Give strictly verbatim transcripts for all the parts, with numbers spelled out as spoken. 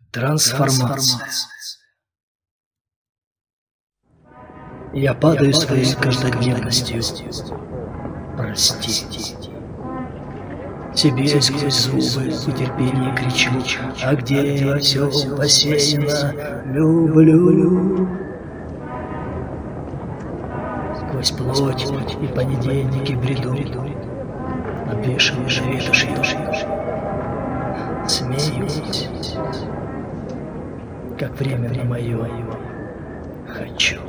Трансформация. Я падаю своей каждодневностью. Прости. Тебе сквозь зубы в терпении кричу: а где все посеяно, люблю. Сквозь плоть и понедельники бреду, обвешанный ветошью. Смеюсь, как время мое хочу.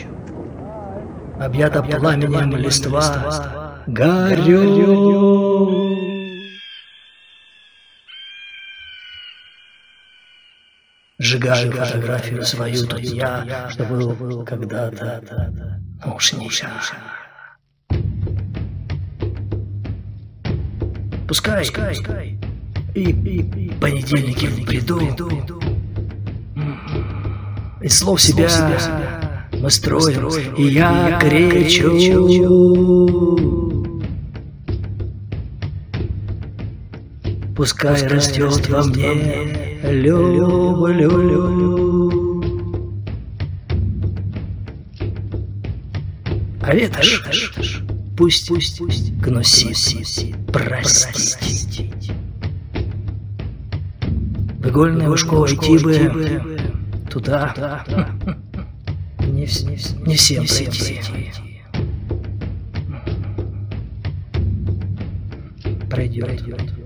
Объята пламенем листва, горю. Сжигаю фотографию свою тут я, что был когда-то, уж не я. Пускай, и, и понедельники в бреду, из слов себя мы строим, и я кричу. Пускай растет во мне люблю. А ветошь пусть гнусит, простить. В игольное ушко идти бы туда, не, не всем пройти. Пройдет.